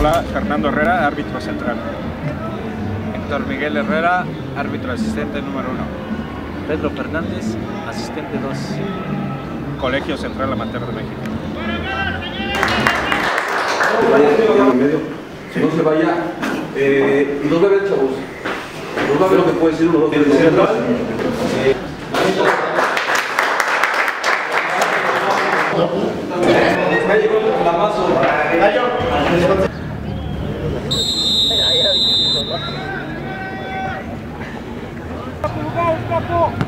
Hola, Fernando Herrera, árbitro central. Héctor Miguel Herrera, árbitro asistente número 1. Pedro Fernández, asistente 2. Colegio Central Amateur de México. No se vaya. Y nos va a ver, chavos. Nos va a ver lo que puede decir uno, dos, tres. La paso. Capo!